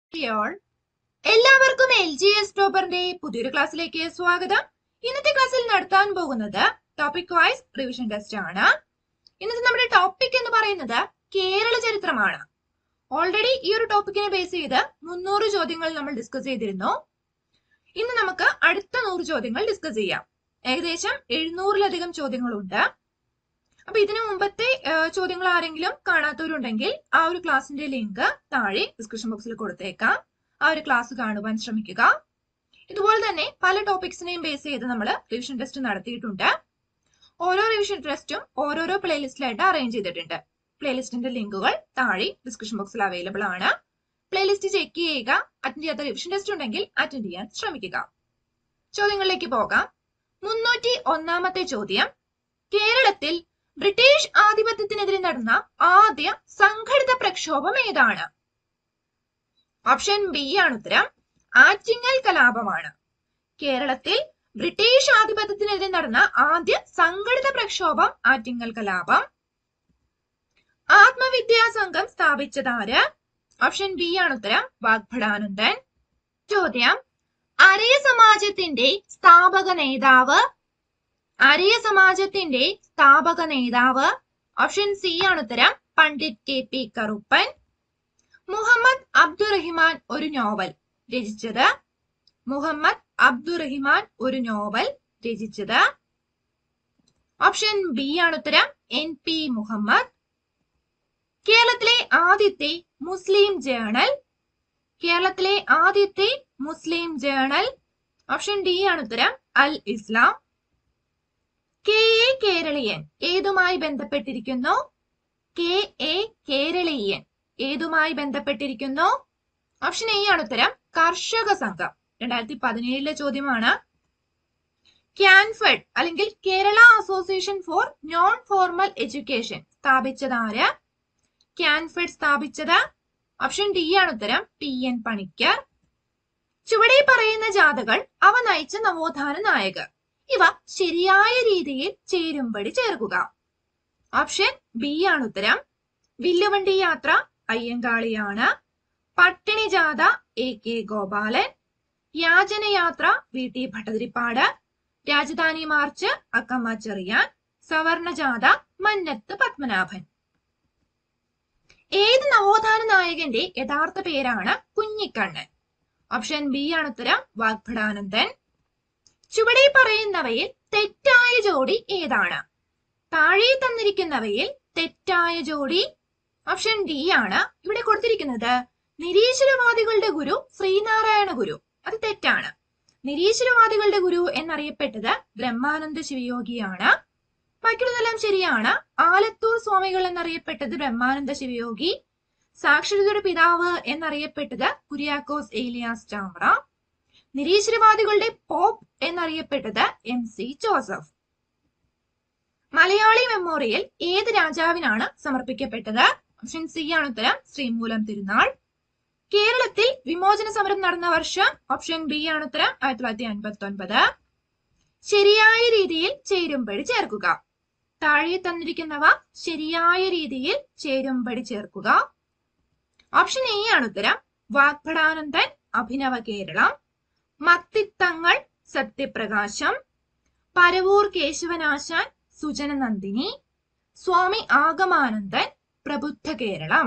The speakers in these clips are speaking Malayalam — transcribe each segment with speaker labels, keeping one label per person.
Speaker 1: എല്ലാവർക്കും LGS ടോപ്പറിന്റെ പുതിയൊരു ക്ലാസ്സിലേക്ക് സ്വാഗതം. ഇന്നത്തെ ക്ലാസ്സിൽ നടത്താൻ പോകുന്നത് ടോപ്പിക് വൈസ് റിവിഷൻ ടെസ്റ്റ് ആണ്. ഇന്നത്തെ നമ്മുടെ ടോപ്പിക് എന്ന് പറയുന്നത് കേരള ചരിത്രമാണ്. ഓൾറെഡി ഈ ഒരു ടോപ്പിക്കിനെ ബേസ് ചെയ്ത് 300 ചോദ്യങ്ങൾ നമ്മൾ ഡിസ്കസ് ചെയ്തിരുന്നു. ഇന്ന് നമുക്ക് അടുത്ത 100 ചോദ്യങ്ങൾ ഡിസ്കസ് ചെയ്യാം. ഏകദേശം 700-ലധികം ചോദ്യങ്ങളുണ്ട്. അപ്പൊ ഇതിനു മുമ്പത്തെ ചോദ്യങ്ങൾ ആരെങ്കിലും കാണാത്തവരുണ്ടെങ്കിൽ ആ ഒരു ക്ലാസിന്റെ ലിങ്ക് താഴെ ഡിസ്ക്രിപ്ഷൻ ബോക്സിൽ കൊടുത്തേക്കാം. ആ ഒരു ക്ലാസ് കാണുവാൻ ശ്രമിക്കുക. ഇതുപോലെ തന്നെ പല ടോപ്പിക്സിനെയും ബേസ് ചെയ്ത് നമ്മൾ റിവിഷൻ ടെസ്റ്റ് നടത്തിയിട്ടുണ്ട്. ഓരോ റിവിഷൻ ടെസ്റ്റും ഓരോരോ പ്ലേലിസ്റ്റിലായിട്ട് അറേഞ്ച് ചെയ്തിട്ടുണ്ട്. പ്ലേലിസ്റ്റിന്റെ ലിങ്കുകൾ താഴെ ഡിസ്ക്രിപ്ഷൻ ബോക്സിൽ അവൈലബിൾ ആണ്. പ്ലേലിസ്റ്റ് ചെക്ക് ചെയ്യുക. അറ്റൻഡ് ചെയ്യാത്ത റിവിഷൻ ടെസ്റ്റ് ഉണ്ടെങ്കിൽ അറ്റൻഡ് ചെയ്യാൻ ശ്രമിക്കുക. ചോദ്യങ്ങളിലേക്ക് പോകാം. 301-ാമത്തെ ചോദ്യം, കേരളത്തിൽ ബ്രിട്ടീഷ് ആധിപത്യത്തിനെതിരെ നടന്ന ആദ്യ സംഘടിത പ്രക്ഷോഭം ഏതാണ്? ഓപ്ഷൻ ബി ആണ് ഉത്തരം. ആറ്റിങ്ങൽ കലാപമാണ്. കേരളത്തിൽ ബ്രിട്ടീഷ് ആധിപത്യത്തിനെതിരെ നടന്ന ആദ്യ സംഘടിത പ്രക്ഷോഭം ആറ്റിങ്ങൽ കലാപം. ആത്മവിദ്യാ സംഘം സ്ഥാപിച്ചതാര്? ഓപ്ഷൻ ബി ആണ് ഉത്തരം. വാഗ്ഭടാനന്ദൻ. ചോദ്യം, അരയ സമാജത്തിന്റെ സ്ഥാപക നേതാവ്? അരയ സമാജത്തിന്റെ സ്ഥാപക നേതാവ് ഓപ്ഷൻ സി ആണ് ഉത്തരം. പണ്ഡിറ്റ് KP കറുപ്പൻ. മുഹമ്മദ് അബ്ദുറഹിമാൻ ഒരു നോവൽ രചിച്ചത്? മുഹമ്മദ് അബ്ദുറഹിമാൻ ഒരു നോവൽ രചിച്ചത് ഓപ്ഷൻ ബി ആണ് ഉത്തരം. NP മുഹമ്മദ്. കേരളത്തിലെ ആദ്യത്തെ മുസ്ലിം ജേണൽ? കേരളത്തിലെ ആദ്യത്തെ മുസ്ലിം ജേണൽ ഓപ്ഷൻ ഡി ആണ് ഉത്തരം. അൽ ഇസ്ലാം. KA കേരളീയൻ ഏതുമായി ബന്ധപ്പെട്ടിരിക്കുന്നു? KA കേരളീയൻ ഏതുമായി ബന്ധപ്പെട്ടിരിക്കുന്നു? ഓപ്ഷൻ എ ആണ് ഉത്തരം. കർഷക സംഘം. 2017-ലെ ചോദ്യമാണ്. ക്യാൻഫെഡ് അല്ലെങ്കിൽ Kerala association for non formal education സ്ഥാപിച്ചതാര്? ക്യാൻഫെഡ് സ്ഥാപിച്ചത് ഓപ്ഷൻ ഡി ആണ് ഉത്തരം. PN പണിക്കർ. ചുവടെ പറയുന്ന ജാഥകൾ അവ നയിച്ച നവോത്ഥാന നായകർ. ഇവ ശരിയായ രീതിയിൽ ചേരുംപടി ചേർക്കുക. ഓപ്ഷൻ ബി ആണ് ഉത്തരം. വില്ലുവണ്ടി യാത്ര അയ്യങ്കാളിയാണ്. പട്ടിണി ജാഥ AK ഗോപാലൻ. യാചനയാത്ര VT ഭട്ടതിരിപ്പാട്. രാജധാനി മാർച്ച് അക്കമ്മ ചെറിയാൻ. സവർണ ജാഥ മന്നത്ത് പത്മനാഭൻ. ഏത് നവോത്ഥാന നായകന്റെ യഥാർത്ഥ പേരാണ് കുഞ്ഞിക്കണ്ണൻ? ഓപ്ഷൻ ബി ആണ് ഉത്തരം. വാഗ്ഭടാനന്ദൻ. ചുവടെ പറയുന്നവയിൽ തെറ്റായ ജോഡി ഏതാണ്? താഴെ തന്നിരിക്കുന്നവയിൽ തെറ്റായ ജോഡി ഓപ്ഷൻ ഡി ആണ്. ഇവിടെ കൊടുത്തിരിക്കുന്നത് നിരീശ്വരവാദികളുടെ ഗുരു ശ്രീനാരായണ ഗുരു. അത് തെറ്റാണ്. നിരീശ്വരവാദികളുടെ ഗുരു എന്നറിയപ്പെട്ടത് ബ്രഹ്മാനന്ദ ശിവയോഗിയാണ്. ബാക്കിയുള്ളതെല്ലാം ശരിയാണ്. ആലത്തൂർ സ്വാമികൾ എന്നറിയപ്പെട്ടത് ബ്രഹ്മാനന്ദ ശിവയോഗി. സാക്ഷരതയുടെ പിതാവ് എന്നറിയപ്പെട്ടത് കുര്യാക്കോസ് ഏലിയാസ് ചാവറ. നിരീശ്വരവാദികളുടെ പോപ്പ് എന്നറിയപ്പെട്ടത് MC ജോസഫ്. മലയാളി മെമ്മോറിയൽ ഏത് രാജാവിനാണ് സമർപ്പിക്കപ്പെട്ടത്? ഓപ്ഷൻ സി ആണ് ഉത്തരം. ശ്രീമൂലം തിരുനാൾ. കേരളത്തിൽ വിമോചന സമരം നടന്ന വർഷം? ഓപ്ഷൻ ബി ആണ് ഉത്തരം. 1959. ശരിയായ രീതിയിൽ ചേരുംപടി ചേർക്കുക. താഴെ തന്നിരിക്കുന്നവ ശരിയായ രീതിയിൽ ചേരുംപടി ചേർക്കുക. ഓപ്ഷൻ എ ആണ് ഉത്തരം. വാഗ്ഭടാനന്ദൻ അഭിനവ കേരളം. മത്തിത്തങ്ങൾ സത്യപ്രകാശം. പരവൂർ കേശവനാശാൻ സുജന നന്ദിനി. സ്വാമി ആഗമാനന്ദൻ പ്രബുദ്ധ കേരളം.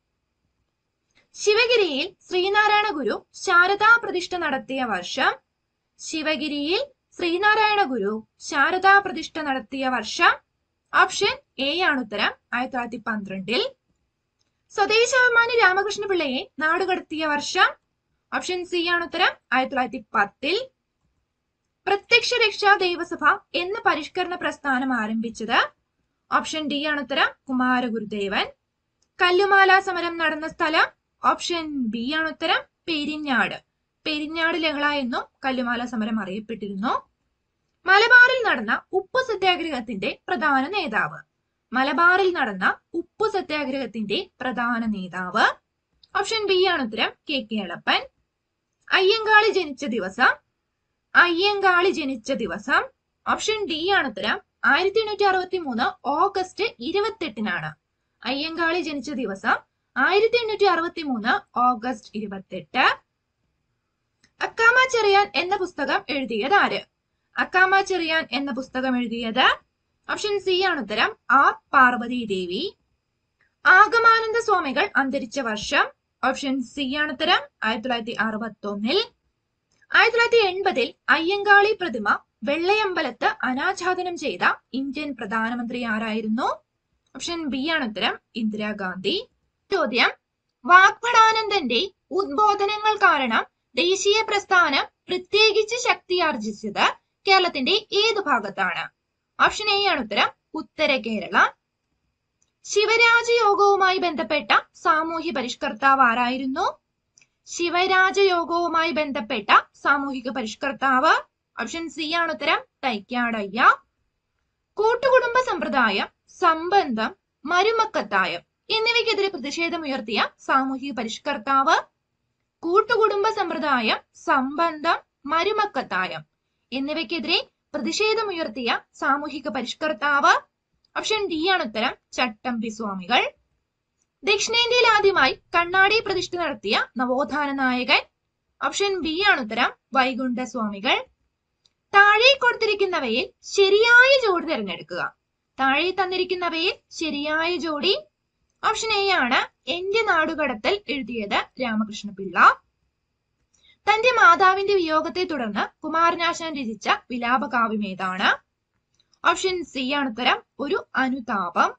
Speaker 1: ശിവഗിരിയിൽ ശ്രീനാരായണ ഗുരു ശാരദാ പ്രതിഷ്ഠ നടത്തിയ വർഷം? ശിവഗിരിയിൽ ശ്രീനാരായണ ഗുരു ശാരദാ പ്രതിഷ്ഠ നടത്തിയ വർഷം? ഓപ്ഷൻ എ ആണ് ഉത്തരം. 1912. സ്വദേശാഭിമാനി രാമകൃഷ്ണ പിള്ളയെ നാടുകടത്തിയ വർഷം? ഓപ്ഷൻ സി ആണ് ഉത്തരം. 1910. പ്രത്യക്ഷ രക്ഷാ ദൈവസഭ എന്ന പരിഷ്കരണ പ്രസ്ഥാനം ആരംഭിച്ചത്? ഓപ്ഷൻ ഡി ആണ് ഉത്തരം. കുമാരഗുരുദേവൻ. കല്ലുമാല സമരം നടന്ന സ്ഥലം? ഓപ്ഷൻ ബി ആണ് ഉത്തരം. പെരിഞ്ഞാട്. പെരിഞ്ഞാട് ലഹള എന്നും കല്ലുമാല സമരം അറിയപ്പെട്ടിരുന്നു. മലബാറിൽ നടന്ന ഉപ്പു സത്യാഗ്രഹത്തിന്റെ പ്രധാന നേതാവ്? മലബാറിൽ നടന്ന ഉപ്പു സത്യാഗ്രഹത്തിന്റെ പ്രധാന നേതാവ്? ഓപ്ഷൻ ബി ആണ് ഉത്തരം. KK എളപ്പൻ. അയ്യങ്കാളി ജനിച്ച ദിവസം? അയ്യങ്കാളി ജനിച്ച ദിവസം ഓപ്ഷൻ ഡി ആണ് ഉത്തരം. 1863 ഓഗസ്റ്റ് 28-നാണ്. അയ്യങ്കാളി ജനിച്ച ദിവസം 1863 ഓഗസ്റ്റ് 28. അക്കാമ ചെറിയാൻ എന്ന പുസ്തകം എഴുതിയത് ആര്? അക്കാമ ചെറിയാൻ എന്ന പുസ്തകം എഴുതിയത് ഓപ്ഷൻ സി ആണ് ഉത്തരം, ആർ പാർവതി ദേവി. ആഗമാനന്ദ സ്വാമികൾ അന്തരിച്ച വർഷം ഓപ്ഷൻ സി ആണ് ഉത്തരം, 1961. 1980 അയ്യങ്കാളി പ്രതിമ വെള്ളയമ്പലത്ത് അനാച്ഛാദനം ചെയ്ത ഇന്ത്യൻ പ്രധാനമന്ത്രി ആരായിരുന്നു? ഓപ്ഷൻ ബി ആണ് ഉത്തരം, ഇന്ദിരാഗാന്ധി. ചോദ്യം, വാഗ്ഭടാനന്ദന്റെ ഉദ്ബോധനങ്ങൾ കാരണം ദേശീയ പ്രസ്ഥാനം പ്രത്യേകിച്ച് ശക്തിയാർജിച്ചത് കേരളത്തിന്റെ ഏത് ഭാഗത്താണ്? ഓപ്ഷൻ എ ആണ് ഉത്തരം, ഉത്തര കേരള. ശിവരാജയോഗവുമായി ബന്ധപ്പെട്ട സാമൂഹ്യ പരിഷ്കർത്താവ് ആരായിരുന്നു? ശിവരാജയോഗവുമായി ബന്ധപ്പെട്ട സാമൂഹിക പരിഷ്കർത്താവ് ഓപ്ഷൻ സി ആണ് ഉത്തരം, തൈക്കാടയ്യ. കൂട്ടുകുടുംബ സമ്പ്രദായം, സംബന്ധം, മരുമക്കത്തായം എന്നിവയ്ക്കെതിരെ പ്രതിഷേധമുയർത്തിയ സാമൂഹിക പരിഷ്കർത്താവ്? കൂട്ടുകുടുംബ സമ്പ്രദായം, സംബന്ധം, മരുമക്കത്തായം എന്നിവയ്ക്കെതിരെ പ്രതിഷേധമുയർത്തിയ സാമൂഹിക പരിഷ്കർത്താവ് ഓപ്ഷൻ ഡി ആണ് ഉത്തരം, ചട്ടമ്പി സ്വാമികൾ. ദക്ഷിണേന്ത്യയിൽ ആദ്യമായി കണ്ണാടി പ്രതിഷ്ഠ നടത്തിയ നവോത്ഥാന നായകൻ ഓപ്ഷൻ ബി ആണ് ഉത്തരം, വൈകുണ്ഠ സ്വാമികൾ. താഴെ കൊടുത്തിരിക്കുന്നവയിൽ ശരിയായ ജോഡി തിരഞ്ഞെടുക്കുക. താഴെ തന്നിരിക്കുന്നവയിൽ ശരിയായ ജോഡി ഓപ്ഷൻ എ ആണ്, എന്റെ നാടുകടത്തൽ എഴുതിയത് രാമകൃഷ്ണപിള്ള. തന്റെ മാതാവിന്റെ വിയോഗത്തെ തുടർന്ന് കുമാരനാശാൻ രചിച്ച വിലാപകാവ്യം ഏതാണ്? ഓപ്ഷൻ സി ആണ് ഉത്തരം, ഒരു അനുതാപം.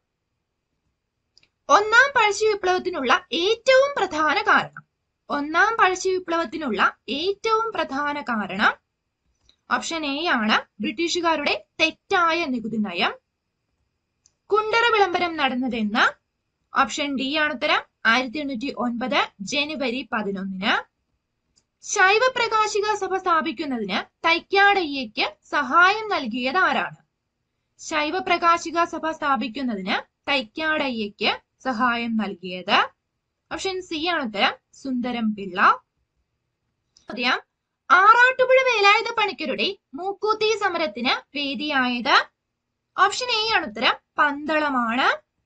Speaker 1: ഒന്നാം പഴശ്ശി വിപ്ലവത്തിനുള്ള ഏറ്റവും പ്രധാന കാരണം? ഒന്നാം പഴശ്ശി വിപ്ലവത്തിനുള്ള ഏറ്റവും പ്രധാന കാരണം ഓപ്ഷൻ എ ആണ്, ബ്രിട്ടീഷുകാരുടെ തെറ്റായ നികുതി നയം. കുണ്ടറ വിളംബരം നടന്നതെന്ന്? ഓപ്ഷൻ ഡി ആണ് ഉത്തരം, 1809 ജനുവരി 11. ശൈവ പ്രകാശിക സഭ സ്ഥാപിക്കുന്നതിന് തൈക്കാടയ്യയ്ക്ക് സഹായം നൽകിയത് ആരാണ്? ശൈവ പ്രകാശിക സഭ സ്ഥാപിക്കുന്നതിന് തൈക്കാടയ്യയ്ക്ക് സഹായം നൽകിയത് ഓപ്ഷൻ സി ആണ് ഉത്തരം, സുന്ദരം പിള്ള. ചോദ്യം, ആറാട്ടുപുഴ വേലായുധ പണിക്കരുടെ മൂക്കൂത്തി സമരത്തിന് വേദിയായത്? ഓപ്ഷൻ എ ആണ് ഉത്തരം, പന്തളമാണ്.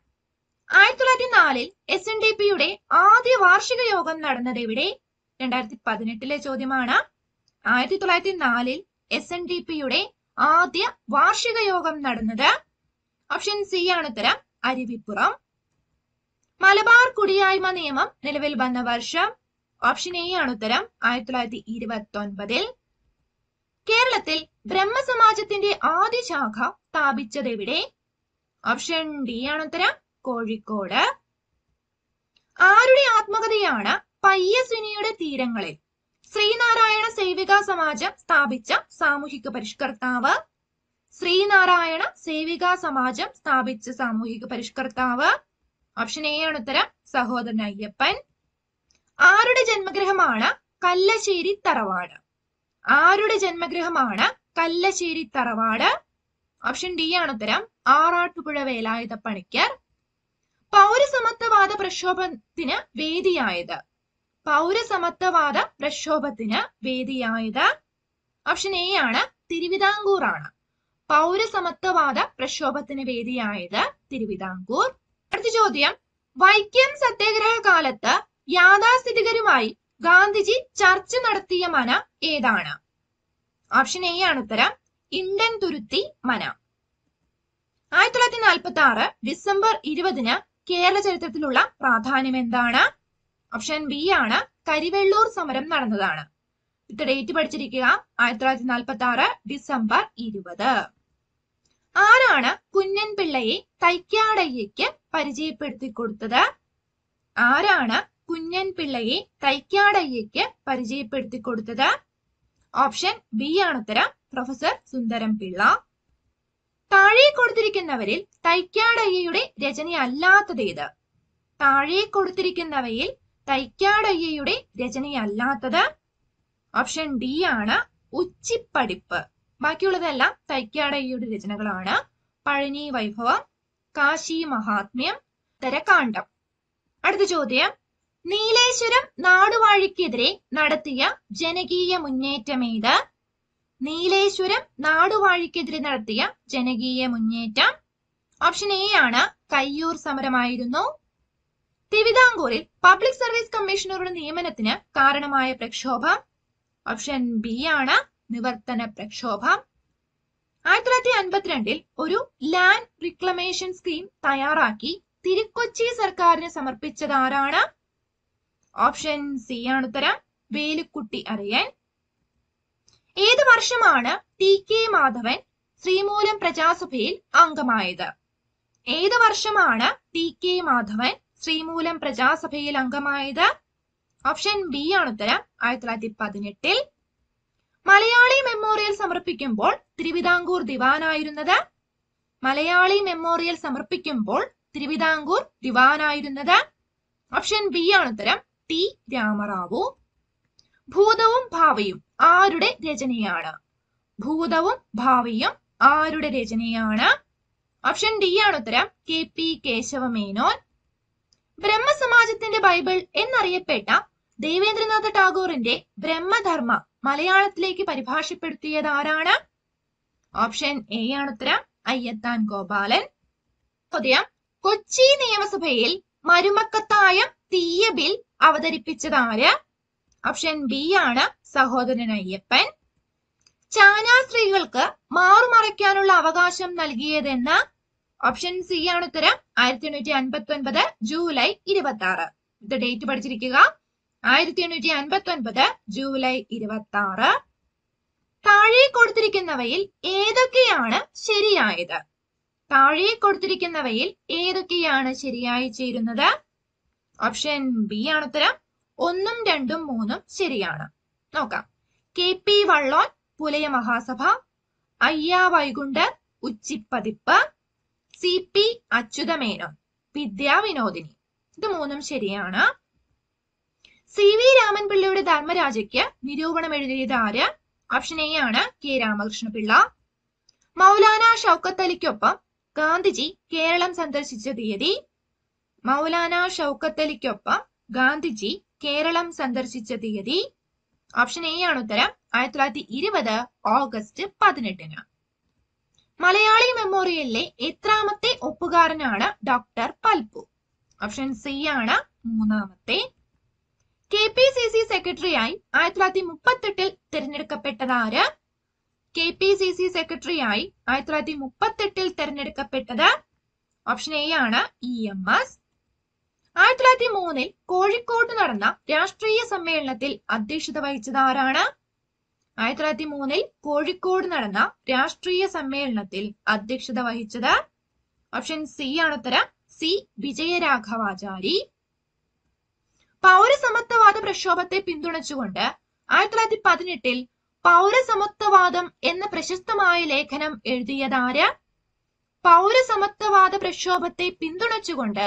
Speaker 1: 1904 SNDPയുടെ ആദ്യ വാർഷിക യോഗം നടന്നത് എവിടെ? 2018 ചോദ്യമാണ്. 1904 SNDPയുടെ ആദ്യ വാർഷിക യോഗം നടന്നത് ഓപ്ഷൻ സി ആണ് ഉത്തരം, അരുവിപ്പുറം. മലബാർ കുടിയായ്മ നിയമം നിലവിൽ വന്ന വർഷം ഓപ്ഷൻ എ ആണ് ഉത്തരം, 1929. കേരളത്തിൽ ബ്രഹ്മസമാജത്തിന്റെ ആദ്യ ശാഖ സ്ഥാപിച്ചത് എവിടെ? ഓപ്ഷൻ ഡി ആണ് ഉത്തരം, കോഴിക്കോട്. ആരുടെ ആത്മകഥയാണ് പയ്യസ്വിനിയുടെ തീരങ്ങളിൽ ശ്രീനാരായണ സേവികാ സമാജം സ്ഥാപിച്ച സാമൂഹിക പരിഷ്കർത്താവ്? ശ്രീനാരായണ സേവികാ സമാജം സ്ഥാപിച്ച സാമൂഹിക പരിഷ്കർത്താവ് ഓപ്ഷൻ എ ആണ് ഉത്തരം, സഹോദരൻ അയ്യപ്പൻ. ആരുടെ ജന്മഗൃഹമാണ് കല്ലശ്ശേരി തറവാട്? ആരുടെ ജന്മഗൃഹമാണ് കല്ലശ്ശേരി തറവാട്? ഓപ്ഷൻ ഡി ആണ് ഉത്തരം, ആറാട്ടുപുഴ വേലായുധ പണിക്കർ. പൗരസമത്വവാദ പ്രക്ഷോഭത്തിന് വേദിയായത്? പൗരസമത്വവാദ പ്രക്ഷോഭത്തിന് വേദിയായത് ഓപ്ഷൻ എ ആണ്, തിരുവിതാംകൂർ ആണ്. പൗരസമത്വവാദ പ്രക്ഷോഭത്തിന് വേദിയായത് തിരുവിതാംകൂർ. അടുത്ത ചോദ്യം, വൈക്കം സത്യാഗ്രഹ കാലത്ത് യാഥാസ്ഥിതികരുമായി ഗാന്ധിജി ചർച്ച നടത്തിയ മന ഏതാണ്? ഓപ്ഷൻ എ ആണ് ഉത്തരം, ഇണ്ടൻ തുരുത്തി മന. 1946 ഡിസംബർ 20 കേരള ചരിത്രത്തിലുള്ള പ്രാധാന്യം എന്താണ്? ഓപ്ഷൻ ബി ആണ്, കരിവെള്ളൂർ സമരം നടന്നതാണ്. ഇത് ഡേറ്റ് പഠിച്ചിരിക്കുക, 1946 ഡിസംബർ 20. ആരാണ് കുഞ്ഞൻ പിള്ളയെ തൈക്കാടയ്യയ്ക്ക് പരിചയപ്പെടുത്തി കൊടുത്തത്? ആരാണ് കുഞ്ഞൻ പിള്ളയെ തൈക്കാടയ്യയ്ക്ക് പരിചയപ്പെടുത്തി കൊടുത്തത്? ഓപ്ഷൻ ബി ആണ് ഉത്തരം, പ്രൊഫസർ സുന്ദരം പിള്ള. താഴെ കൊടുത്തിരിക്കുന്നവരിൽ തൈക്കാടയ്യയുടെ രചനയല്ലാത്തതേത്? താഴെ കൊടുത്തിരിക്കുന്നവയിൽ തൈക്കാടയ്യയുടെ രചനയല്ലാത്തത് ഓപ്ഷൻ ഡി ആണ്, ഉച്ചിപ്പടിപ്പ്. ബാക്കിയുള്ളതെല്ലാം തൈക്കാടയ്യയുടെ രചനകളാണ്. പഴനി വൈഭവം, കാശി മഹാത്മ്യം, ഉത്തരകാണ്ഡം. അടുത്ത ചോദ്യം, നീലേശ്വരം നാടുവാഴിക്കെതിരെ നടത്തിയ ജനകീയ മുന്നേറ്റമേത്? നീലേശ്വരം നാടുവാഴിക്കെതിരെ നടത്തിയ ജനകീയ മുന്നേറ്റം ഓപ്ഷൻ എ ആണ്, കയ്യൂർ സമരമായിരുന്നു. തിരുവിതാംകൂറിൽ പബ്ലിക് സർവീസ് കമ്മീഷണറുടെ നിയമനത്തിന് കാരണമായ പ്രക്ഷോഭം? ഓപ്ഷൻ ബി ആണ് നിവർത്തന പ്രക്ഷോഭം. 1952 ഒരു ലാൻഡ് റിക്ലമേഷൻ സ്കീം തയ്യാറാക്കി തിരുക്കൊച്ചി സർക്കാരിന് സമർപ്പിച്ചത് ആരാണ്? ഓപ്ഷൻ സി ആണ് ഉത്തരം, വേലുക്കുട്ടി അരയൻ. ഏത് വർഷമാണ് ടി.കെ. മാധവൻ ശ്രീമൂലം പ്രജാസഭയിൽ അംഗമായത്? ഏത് വർഷമാണ് ടി.കെ. മാധവൻ ശ്രീമൂലം പ്രജാസഭയിൽ അംഗമായത്? ഓപ്ഷൻ ബി ആണ് ഉത്തരം, 1918. മലയാളി മെമ്മോറിയൽ സമർപ്പിക്കുമ്പോൾ തിരുവിതാംകൂർ ദിവാനായിരുന്നത്? മലയാളി മെമ്മോറിയൽ സമർപ്പിക്കുമ്പോൾ തിരുവിതാംകൂർ ദിവാനായിരുന്നത്? ഓപ്ഷൻ ബി ആണ് ഉത്തരം, ടി രാമറാവു. ഭൂതവും ഭാവിയും ആരുടെ രചനയാണ്? ഭൂതവും ഭാവിയും ആരുടെ രചനയാണ്? ഓപ്ഷൻ ഡി ആണ് ഉത്തരം, കെ.പി. കേശവമേനോൻ. ബ്രഹ്മസമാജത്തിന്റെ ബൈബിൾ എന്നറിയപ്പെട്ട ദേവേന്ദ്രനാഥ ടാഗോറിന്റെ ബ്രഹ്മധർമ്മ മലയാളത്തിലേക്ക് പരിഭാഷപ്പെടുത്തിയത് ആരാണ്? ഓപ്ഷൻ എ ആണ് ഉത്തരം, അയ്യത്താൻ ഗോപാലൻ. ചോദ്യം, കൊച്ചി നിയമസഭയിൽ മരുമക്കത്തായം തീയ ബിൽ അവതരിപ്പിച്ചത് ആര്? ഓപ്ഷൻ ബി ആണ്, സഹോദരൻ അയ്യപ്പൻ. ചാന സ്ത്രീകൾക്ക് മാറുമറയ്ക്കാനുള്ള അവകാശം നൽകിയതെന്ന്? ഓപ്ഷൻ സി ആണ് ഉത്തരം, 1859 ജൂലൈ 26. ഇത് ഡേറ്റ് പഠിച്ചിരിക്കുക, 1859 ജൂലൈ 26. താഴെ കൊടുത്തിരിക്കുന്നവയിൽ ഏതൊക്കെയാണ് ശരിയായത്? താഴെ കൊടുത്തിരിക്കുന്നവയിൽ ഏതൊക്കെയാണ് ശരിയായി ചേരുന്നത്? ഓപ്ഷൻ ബി ആണ് ഉത്തരം, 1, 2, 3 ശരിയാണ്. നോക്കാം. കെ.പി. വള്ളോൻ പുലയ മഹാസഭ, അയ്യ വൈകുണ്ഠർ ഉച്ചിപ്പതിപ്പ്, സി.പി. അച്യുതമേനോൻ വിദ്യാവിനോദിനി. ഇത് 3 ശരിയാണ്. സി.വി. രാമൻപിള്ളയുടെ ധർമ്മരാജയ്ക്ക് നിരൂപണം എഴുതിയത് ആര്? ഓപ്ഷൻ എ ആണ്, കെ. രാമകൃഷ്ണപിള്ള. മൗലാന ഷൗക്കത്ത് അലിക്കൊപ്പം ഗാന്ധിജി കേരളം സന്ദർശിച്ച തീയതി? മൗലാന ഷൗക്കത്ത് അലിക്കൊപ്പം ഗാന്ധിജി കേരളം സന്ദർശിച്ച തീയതി? ഓപ്ഷൻ എ ആണ് ഉത്തരം, 1920 ഓഗസ്റ്റ് 18. മലയാളി മെമ്മോറിയലിലെ എത്രാമത്തെ ഒപ്പുകാരനാണ് ഡോക്ടർ പൽപു? ഓപ്ഷൻ സി ആണ്, 3ാമത്തെ. കെ.പി.സി.സി. സെക്രട്ടറിയായി 1938 തിരഞ്ഞെടുക്കപ്പെട്ടത് ആര്? കെ.പി.സി.സി. സെക്രട്ടറിയായി 1938 തിരഞ്ഞെടുക്കപ്പെട്ടത്? ഓപ്ഷൻ എ ആണ്, ഇ.എം.എസ്. 1903 കോഴിക്കോട്ട് നടന്ന രാഷ്ട്രീയ സമ്മേളനത്തിൽ അധ്യക്ഷത വഹിച്ചത് ആരാണ്? 1903 കോഴിക്കോട് നടന്ന രാഷ്ട്രീയ സമ്മേളനത്തിൽ അധ്യക്ഷത വഹിച്ചത്? ഓപ്ഷൻ സി ആണ് ഉത്തരം, സി വിജയരാഘവാചാരി. പൗരസമത്വവാദ പ്രക്ഷോഭത്തെ പിന്തുണച്ചുകൊണ്ട് 1918 പൗരസമത്വവാദം എന്ന പ്രശസ്തമായ ലേഖനം എഴുതിയതാര്? പൗരസമത്വവാദ പ്രക്ഷോഭത്തെ പിന്തുണച്ചുകൊണ്ട്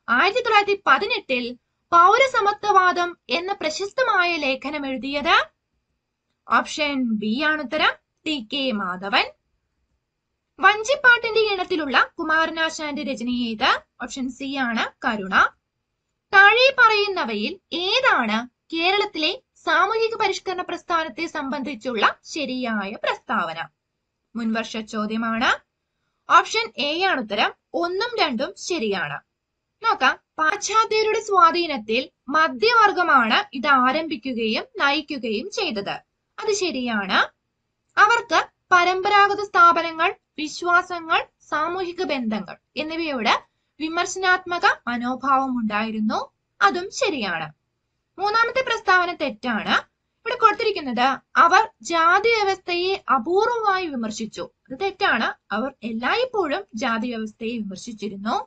Speaker 1: 1918 പൗരസമത്വവാദം എന്ന പ്രശസ്തമായ ലേഖനം എഴുതിയത്? ഓപ്ഷൻ ബി ആണ് ഉത്തരം, ടി.കെ. മാധവൻ. വഞ്ചിപ്പാട്ടിന്റെ ഇനത്തിലുള്ള കുമാരനാശാന്റെ രചനയേത്? ഓപ്ഷൻ സി ആണ്, കരുണ. താഴെ പറയുന്നവയിൽ ഏതാണ് കേരളത്തിലെ സാമൂഹിക പരിഷ്കരണ പ്രസ്ഥാനത്തെ സംബന്ധിച്ചുള്ള ശരിയായ പ്രസ്താവന? മുൻവർഷ ചോദ്യമാണ്. ഓപ്ഷൻ എ ആണ് ഉത്തരം, 1ഉം 2ഉം ശരിയാണ്. നോക്കാം. പാശ്ചാത്യരുടെ സ്വാധീനത്തിൽ മധ്യവർഗമാണ് ഇത് ആരംഭിക്കുകയും നയിക്കുകയും ചെയ്തത്. അത് ശരിയാണ്. അവർക്ക് പരമ്പരാഗത സ്ഥാപനങ്ങൾ, വിശ്വാസങ്ങൾ, സാമൂഹിക ബന്ധങ്ങൾ എന്നിവയോട് വിമർശനാത്മക മനോഭാവം ഉണ്ടായിരുന്നു. അതും ശരിയാണ്. 3ാമത്തെ പ്രസ്താവന തെറ്റാണ്. ഇവിടെ കൊടുത്തിരിക്കുന്നത് അവർ ജാതി വ്യവസ്ഥയെ അപൂർവമായി വിമർശിച്ചു. അത് തെറ്റാണ്. അവർ എല്ലായ്പ്പോഴും ജാതി വ്യവസ്ഥയെ വിമർശിച്ചിരുന്നു.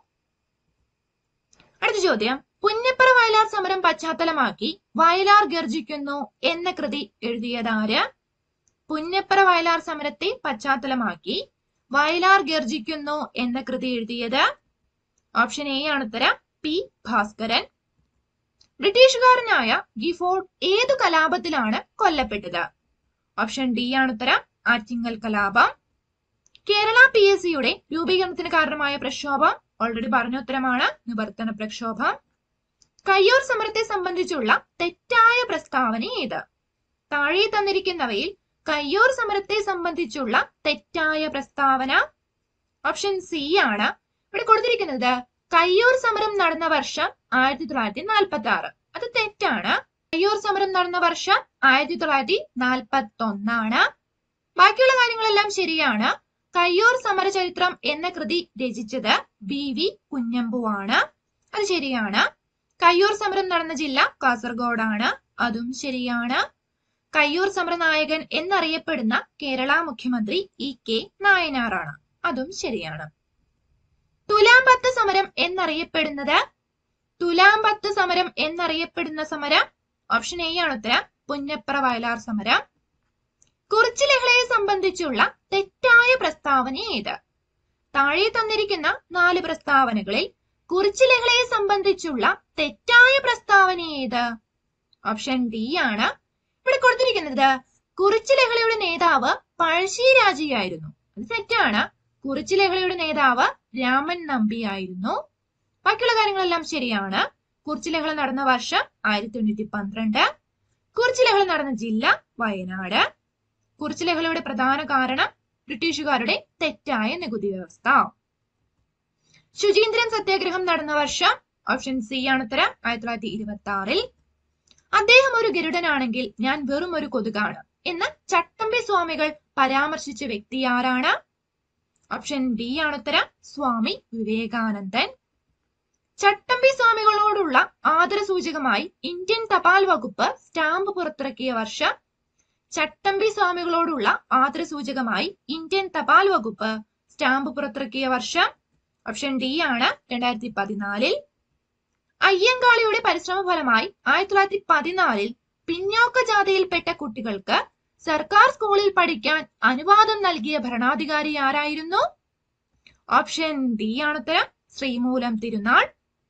Speaker 1: അടുത്ത ചോദ്യം, പുന്നപ്പറ വയലാർ സമരം പശ്ചാത്തലമാക്കി വയലാർ ഗർജിക്കുന്നു എന്ന കൃതി എഴുതിയതാര്? പുന്നപ്പറ വയലാർ സമരത്തെ പശ്ചാത്തലമാക്കി വയലാർ ഗർജിക്കുന്നു എന്ന കൃതി എഴുതിയത്? ഓപ്ഷൻ എ ആണ് ഉത്തരം, പി. ഭാസ്കരൻ. ബ്രിട്ടീഷുകാരനായ ഗിഫോർഡ് ഏതു കലാപത്തിലാണ് കൊല്ലപ്പെട്ടത്? ഓപ്ഷൻ ഡി ആണ് ഉത്തരം, ആറ്റിങ്ങൽ കലാപം. കേരള PSCയുടെ രൂപീകരണത്തിന് കാരണമായ പ്രക്ഷോഭം? ഓൾറെഡി പറഞ്ഞ ഉത്തരമാണ്, നിവർത്തന പ്രക്ഷോഭം. കയ്യൂർ സമരത്തെ സംബന്ധിച്ചുള്ള തെറ്റായ പ്രസ്താവന ഏത്? താഴെ തന്നിരിക്കുന്നവയിൽ കയ്യൂർ സമരത്തെ സംബന്ധിച്ചുള്ള തെറ്റായ പ്രസ്താവന? ഓപ്ഷൻ സി ആണ്. ഇവിടെ കൊടുത്തിരിക്കുന്നത് കയ്യൂർ സമരം നടന്ന വർഷം 1946. അത് തെറ്റാണ്. കയ്യൂർ സമരം നടന്ന വർഷം 1941. ബാക്കിയുള്ള കാര്യങ്ങളെല്ലാം ശരിയാണ്. കയ്യൂർ സമരചരിത്രം എന്ന കൃതി രചിച്ചത് BV കുഞ്ഞമ്പുവാണ്. അത് ശരിയാണ്. കയ്യൂർ സമരം നടന്ന ജില്ല കാസർഗോഡാണ്. അതും ശരിയാണ്. കയ്യൂർ സമരനായകൻ എന്നറിയപ്പെടുന്ന കേരള മുഖ്യമന്ത്രി EK നായനാറാണ്. അതും ശരിയാണ്. തുലാംപത്ത് സമരം എന്നറിയപ്പെടുന്നത് സമരം ഓപ്ഷൻ എ ആണ് ഉത്തരം. പുന്നപ്ര വയലാർ സമരം. കുറിച്യ ലഹളയെ സംബന്ധിച്ചുള്ള തെറ്റായ പ്രസ്താവന ഏത്? താഴെ തന്നിരിക്കുന്ന 4 പ്രസ്താവനകളിൽ കുറിച്യ ലഹളയെ സംബന്ധിച്ചുള്ള തെറ്റായ പ്രസ്താവന ഏത്? ഓപ്ഷൻ ഡി ആണ്. ഇവിടെ കൊടുത്തിരിക്കുന്നത് കുറിച്യ ലഹളയുടെ നേതാവ് പഴശ്ശിരാജയായിരുന്നു. അത് തെറ്റാണ്. കുറിച്യ ലഹളയുടെ നേതാവ് രാമൻ നമ്പിയായിരുന്നു. ബാക്കിയുള്ള കാര്യങ്ങളെല്ലാം ശരിയാണ്. കുറിച്യ ലഹള നടന്ന വർഷം 1812. കുറിച്യ ലഹള നടന്ന ജില്ല വയനാട്. കുറിച്യ ലഹളയുടെ പ്രധാന കാരണം ബ്രിട്ടീഷുകാരുടെ തെറ്റായ നികുതി വ്യവസ്ഥ. ശുചീന്ദ്രൻ സത്യാഗ്രഹം നടന്ന വർഷം ഓപ്ഷൻ സി ആണ് ഉത്തരം. 1926. അദ്ദേഹം ഒരു ഗരുഡനാണെങ്കിൽ ഞാൻ വെറും ഒരു കൊതുകാണ് എന്ന് ചട്ടമ്പി സ്വാമികൾ പരാമർശിച്ച വ്യക്തി ആരാണ്? ഓപ്ഷൻ ഡി ആണ് ഉത്തരം. സ്വാമി വിവേകാനന്ദൻ. ചട്ടമ്പി സ്വാമികളോടുള്ള ആദരസൂചകമായി ഇന്ത്യൻ തപാൽ വകുപ്പ് സ്റ്റാമ്പ് പുറത്തിറക്കിയ വർഷം? ചട്ടമ്പി സ്വാമികളോടുള്ള ആദരസൂചകമായി ഇന്ത്യൻ തപാൽ വകുപ്പ് സ്റ്റാമ്പ് പുറത്തിറക്കിയ വർഷം? ഓപ്ഷൻ ഡി ആണ് 2014. അയ്യങ്കാളിയുടെ പരിശ്രമ ഫലമായി 1914 പിന്നോക്ക ജാതിയിൽപ്പെട്ട കുട്ടികൾക്ക് സർക്കാർ സ്കൂളിൽ പഠിക്കാൻ അനുവാദം നൽകിയ ഭരണാധികാരി ആരായിരുന്നു? ഓപ്ഷൻ ഡി ആണ് ഉത്തരം. ശ്രീമൂലം തിരുനാൾ.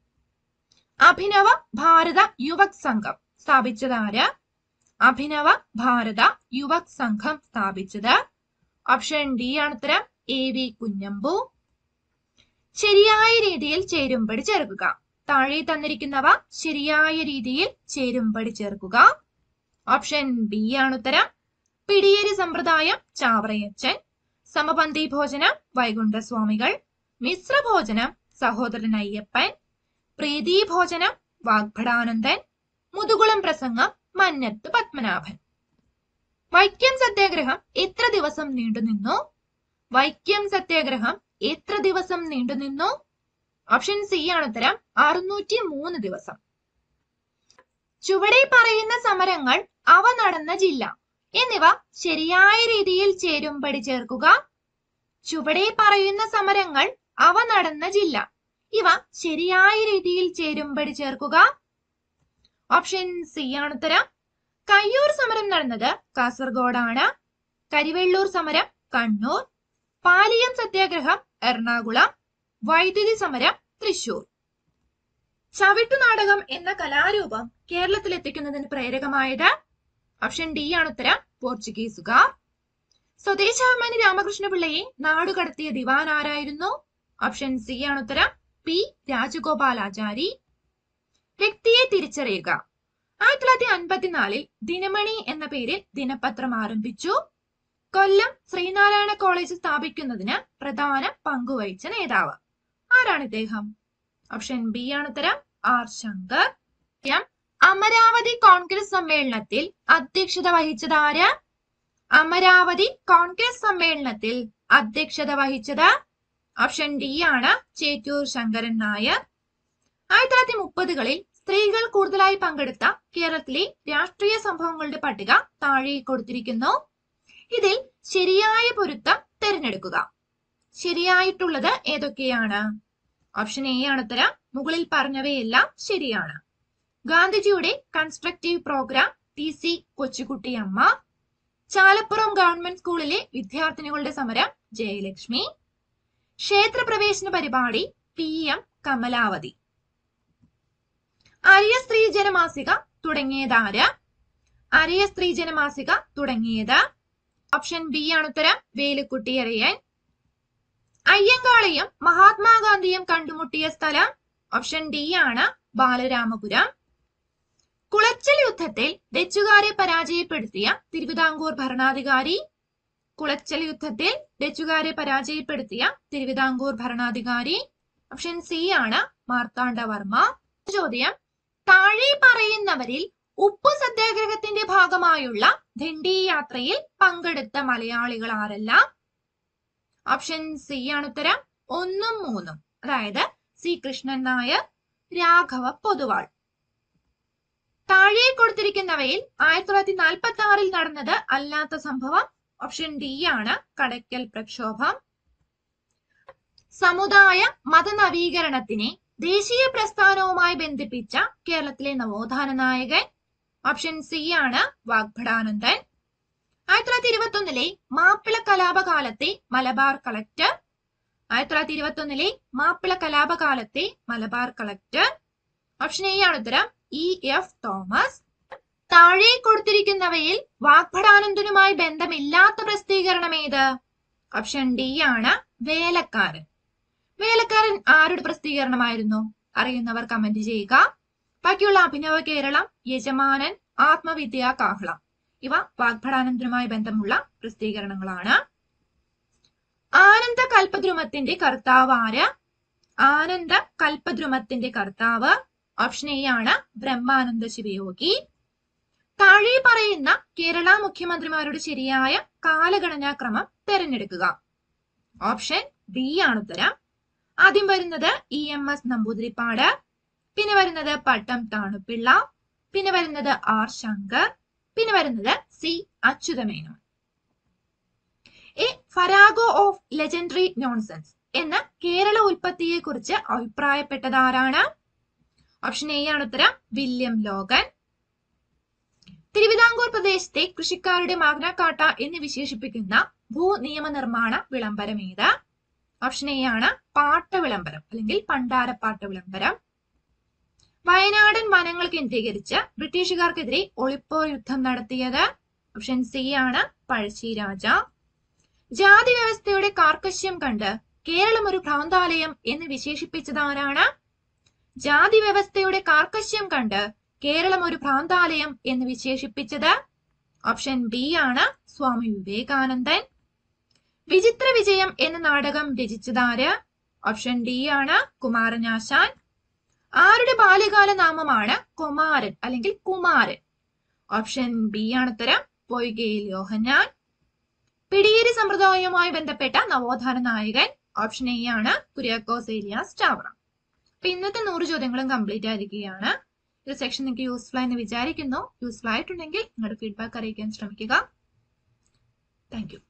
Speaker 1: അഭിനവ ഭാരത യുവക് സംഘം സ്ഥാപിച്ചത് ആര്? അഭിനവ ഭാരത യുവക് സംഘം സ്ഥാപിച്ചത് ഓപ്ഷൻ ഡി ആണ് ഉത്തരം. AV കുഞ്ഞമ്പു. ശരിയായ രീതിയിൽ ചേരുംപടി ചേർക്കുക. താഴെ തന്നിരിക്കുന്നവ ശരിയായ രീതിയിൽ ചേരുംപടി ചേർക്കുക. ഓപ്ഷൻ ബി ആണ് ഉത്തരം. പിടിയേരി സമ്പ്രദായം ചാവറയച്ചൻ. സമപന്തി ഭോജനം വൈകുണ്ഠസ്വാമികൾ. മിശ്രഭോജനം സഹോദരൻ അയ്യപ്പൻ. പ്രീതി ഭോജനം വാഗ്ഭടാനന്ദൻ. മുതുകുളം പ്രസംഗം മന്നത്ത് പത്മനാഭൻ. വൈക്കം സത്യാഗ്രഹം എത്ര ദിവസം നീണ്ടുനിന്നു? വൈക്കം സത്യാഗ്രഹം എത്ര ദിവസം നീണ്ടുനിന്നു? ഓപ്ഷൻ സി ആണ് ഉത്തരം. 603 ദിവസം. ചുവടെ പറയുന്ന സമരങ്ങൾ അവ നടന്ന ജില്ല എന്നിവ ശരിയായ രീതിയിൽ ചേരുംപടി ചേർക്കുക. ചുവടെ പറയുന്ന സമരങ്ങൾ അവ നടന്ന ജില്ല ഇവ ശരിയായ രീതിയിൽ ചേരുംപടി ചേർക്കുക. ഓപ്ഷൻ സി ആണ് ഉത്തരം. കയ്യൂർ സമരം നടന്നത് കാസർഗോഡാണ്. കരിവെള്ളൂർ സമരം കണ്ണൂർ. പാലിയം സത്യാഗ്രഹം എറണാകുളം. വൈദ്യുതി സമരം തൃശൂർ. ചവിട്ടുനാടകം എന്ന കലാരൂപം കേരളത്തിലെത്തിക്കുന്നതിന് പ്രേരകമായത്? ഓപ്ഷൻ ഡി ആണ് ഉത്തരം. പോർച്ചുഗീസുകാർ. സ്വദേശാഭിമാനി രാമകൃഷ്ണപിള്ളയെ നാടുകടത്തിയ ദിവാൻ ആരായിരുന്നു? ഓപ്ഷൻ സി ആണ് ഉത്തരം. P. രാജഗോപാലാചാരി. വ്യക്തിയെ തിരിച്ചറിയുക. 1954 ദിനമണി എന്ന പേരിൽ ദിനപത്രം ആരംഭിച്ചു. കൊല്ലം ശ്രീനാരായണ കോളേജ് സ്ഥാപിക്കുന്നതിന് പ്രധാന പങ്കുവഹിച്ച നേതാവ് ആരാണ് ഇദ്ദേഹം? ഓപ്ഷൻ ബി ആണ് ഉത്തരം. R. ശങ്കർ. അമരാവതി കോൺഗ്രസ് സമ്മേളനത്തിൽ അധ്യക്ഷത വഹിച്ചത് ആര്? അമരാവതി കോൺഗ്രസ് സമ്മേളനത്തിൽ അധ്യക്ഷത വഹിച്ചത് ഓപ്ഷൻ ഡി ആണ്. ചേറ്റൂർ ശങ്കരൻ നായർ. 1930കളിൽ സ്ത്രീകൾ കൂടുതലായി പങ്കെടുത്ത കേരളത്തിലെ രാഷ്ട്രീയ സംഭവങ്ങളുടെ പട്ടിക താഴെ കൊടുത്തിരിക്കുന്നു. ഇതിൽ ശരിയായ പൊരുത്തം തിരഞ്ഞെടുക്കുക. ശരിയായിട്ടുള്ളത് ഏതൊക്കെയാണ്? ഓപ്ഷൻ എ ആണ് ഉത്തരം. മുകളിൽ പറഞ്ഞവയെല്ലാം ശരിയാണ്. ഗാന്ധിജിയുടെ constructive programme TC Kochukuttiyamma. Chalappuram government സ്കൂളിലെ വിദ്യാർത്ഥിനികളുടെ സമരം ജയലക്ഷ്മി. ക്ഷേത്രപ്രവേശന പരിപാടി PM കമലാവതി. അരിയ സ്ത്രീ ജനമാസിക തുടങ്ങിയതാര്? അരിയ സ്ത്രീ ജനമാസിക തുടങ്ങിയത് ഓപ്ഷൻ ബി ആണ് ഉത്തരം. വേലുക്കുട്ടി അരയൻ. അയ്യങ്കാളിയും മഹാത്മാഗാന്ധിയും കണ്ടുമുട്ടിയ സ്ഥലം ഓപ്ഷൻ ഡി ആണ്. ബാലരാമപുരം. കുളച്ചൽ യുദ്ധത്തിൽ ഡച്ചുകാരെ പരാജയപ്പെടുത്തിയ തിരുവിതാംകൂർ ഭരണാധികാരി? കുളച്ചൽ യുദ്ധത്തിൽ ഡച്ചുകാരെ പരാജയപ്പെടുത്തിയ തിരുവിതാംകൂർ ഭരണാധികാരി ഓപ്ഷൻ സി ആണ് മാർത്താണ്ഡവർമ്മ. ചോദ്യം, താഴെ പറയുന്നവരിൽ ഉപ്പു സത്യാഗ്രഹത്തിന്റെ ഭാഗമായുള്ള ദണ്ഡി യാത്രയിൽ പങ്കെടുത്ത മലയാളികൾ ആരെല്ലാം? ഓപ്ഷൻ സി ആണ് ഉത്തരം 1 ഉം 3 ഉം. അതായത് സി കൃഷ്ണൻ നായർ, രാഘവ പൊതുവാൾ. താഴെ കൊടുത്തിരിക്കുന്നവയിൽ 1946 നടന്നത് അല്ലാത്ത സംഭവം? ഓപ്ഷൻ ഡി ആണ് കടയ്ക്കൽ പ്രക്ഷോഭം. സമുദായ മതനവീകരണത്തിനെ ദേശീയ പ്രസ്ഥാനവുമായി ബന്ധിപ്പിച്ച കേരളത്തിലെ നവോത്ഥാന നായകൻ? ഓപ്ഷൻ സി ആണ് വാഗ്ഭടാനന്ദൻ. 1921 മാപ്പിള കലാപകാലത്തെ മലബാർ കളക്ടർ? 1921 മാപ്പിള കലാപകാലത്തെ മലബാർ കളക്ടർ? ഓപ്ഷൻ എ ആണ് ഉത്തരം E.F. തോമസ്. താഴെ കൊടുത്തിരിക്കുന്നവയിൽ വാഗ്ഭടാനന്ദനുമായി ബന്ധമില്ലാത്ത പ്രസിദ്ധീകരണം ഏത്? ഓപ്ഷൻ ഡി ആണ് വേലക്കാരൻ. വേലക്കാരൻ ആരുടെ പ്രസിദ്ധീകരണമായിരുന്നു? അറിയുന്നവർ കമന്റ് ചെയ്യുക. ബാക്കിയുള്ള അഭിനവ കേരളം, യജമാനൻ, ആത്മവിദ്യാ കാഹളം ഇവ വാഗ്ഭടാനന്ദനുമായി ബന്ധമുള്ള പ്രസിദ്ധീകരണങ്ങളാണ്. ആനന്ദ കൽപദ്രുമത്തിന്റെ കർത്താവ് ആര്? ആനന്ദ കൽപദ്രുമത്തിന്റെ കർത്താവ്? ഓപ്ഷൻ എ ആണ് ബ്രഹ്മാനന്ദ ശിവയോഗി. താഴെ പറയുന്ന കേരള മുഖ്യമന്ത്രിമാരുടെ ശരിയായ കാലഗണനാക്രമം തിരഞ്ഞെടുക്കുക. ഓപ്ഷൻ ബി ആണ് ഉത്തരം. ആദ്യം വരുന്നത് EMS നമ്പൂതിരിപ്പാട്, പിന്നെ വരുന്നത് പട്ടം താണുപിള്ള, പിന്നെ വരുന്നത് R ശങ്കർ, പിന്നെ വരുന്നത് C Achuthamenon. A farrago of legendary nonsense എന്ന കേരള ഉൽപ്പത്തിയെ കുറിച്ച് അഭിപ്രായപ്പെട്ടതാരാണ്? ഓപ്ഷൻ എ ആണ് ഉത്തരം വില്യം ലോഗൻ. തിരുവിതാംകൂർ പ്രദേശത്തെ കൃഷിക്കാരുടെ മാഗ്ന കാർട്ട എന്ന് വിശേഷിപ്പിക്കുന്ന ഭൂനിയമനിർമ്മാണ വിളംബരം ഏത്? ഓപ്ഷൻ എ ആണ് പാട്ട വിളംബരം അല്ലെങ്കിൽ പണ്ടാരപ്പാട്ട വിളംബരം. വയനാടൻ വനങ്ങൾ കേന്ദ്രീകരിച്ച് ബ്രിട്ടീഷുകാർക്കെതിരെ ഒളിപ്പോർ യുദ്ധം നടത്തിയത്? ഓപ്ഷൻ സി ആണ് പഴശ്ശിരാജ. ജാതി വ്യവസ്ഥയുടെ കാർക്കശ്യം കണ്ട് കേരളം ഒരു ഭ്രാന്താലയം എന്ന് വിശേഷിപ്പിച്ചതാരാണ്? ജാതി വ്യവസ്ഥയുടെ കാർക്കശ്യം കണ്ട് കേരളം ഒരു ഭ്രാന്താലയം എന്ന് വിശേഷിപ്പിച്ചത്? ഓപ്ഷൻ ബി ആണ് സ്വാമി വിവേകാനന്ദൻ. വിചിത്ര വിജയം എന്ന നാടകം രചിച്ചതാര്? ഓപ്ഷൻ ഡി ആണ് കുമാരനാശാൻ. ആരുടെ ബാല്യകാല നാമമാണ് കുമാരൻ അല്ലെങ്കിൽ കുമാരൻ? ഓപ്ഷൻ ബി ആണ് ഉത്തരം പൊയ്കയിൽ യോഹന്നാൻ. പിടിയേരി സമ്പ്രദായവുമായി ബന്ധപ്പെട്ട നവോത്ഥാന നായകൻ? ഓപ്ഷൻ എ ആണ് കുര്യാക്കോസ് ഏലിയാസ് ചാവറ. അപ്പൊ ഇന്നത്തെ 100 ചോദ്യങ്ങളും കംപ്ലീറ്റ് ആയിരിക്കുകയാണ്. ഈ സെക്ഷൻ നിങ്ങൾക്ക് യൂസ്ഫുൾ ആയെന്ന് വിചാരിക്കുന്നു. യൂസ്ഫുൾ ആയിട്ടുണ്ടെങ്കിൽ നിങ്ങളുടെ ഫീഡ്ബാക്ക് അറിയിക്കാൻ ശ്രമിക്കുക. Thank U.